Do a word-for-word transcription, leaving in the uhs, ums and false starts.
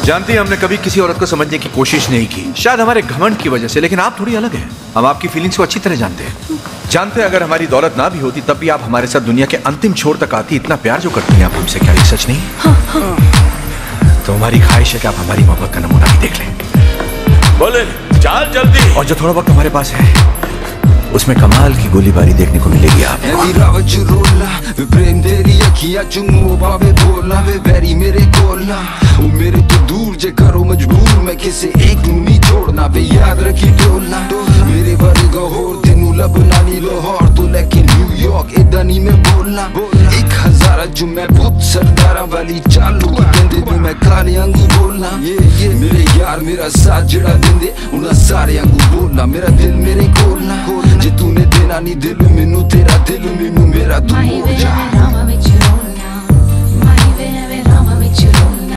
जानती हैं हमने कभी किसी औरत को समझने की कोशिश नहीं की, शायद हमारे घमंड की वजह से, लेकिन आप थोड़ी अलग हैं। हम आपकी फीलिंग्स को अच्छी तरह जानते हैं। जानते हैं अगर हमारी दौलत ना भी होती तब भी आप हमारे साथ दुनिया के अंतिम छोर तक आती। इतना प्यार जो करती हैं आप हमसे, क्या ये सच नहीं? हाँ, हाँ। तो हमारी ख्वाहिश है कि आप हमारी मोहब्बत का नमूना भी देख लें। बोले चाल जल्दी। और जो थोड़ा वक्त हमारे पास है उसमें कमाल की गोलीबारी देखने को मिलेगी आपको। प्रेम तेरी अखियां चुमो बाबे बोलना वे बैरी मेरे कोलना वो मेरे तो दूर जे करो मजबूर मैं किसी एक नू नहीं छोड़ना वे याद रखी डोलना मेरे बारे गहोर तेनू लबना नी लाहौर तो लेकिन न्यूयॉर्क इदा नहीं मैं बोलना एक हजारा जो मैं पुत सरदारा वाली चालू कहंदे भी मैं काले आंगू बोलना ये ये मेरे यार मेरा साथ जड़ा देंदे उन्हां सारे आंगू बोलना मेरा दिल मेरे कोलना जे तूने देना नहीं दिल मैनू तेरा दिल मैनू मेरा तू हो जा।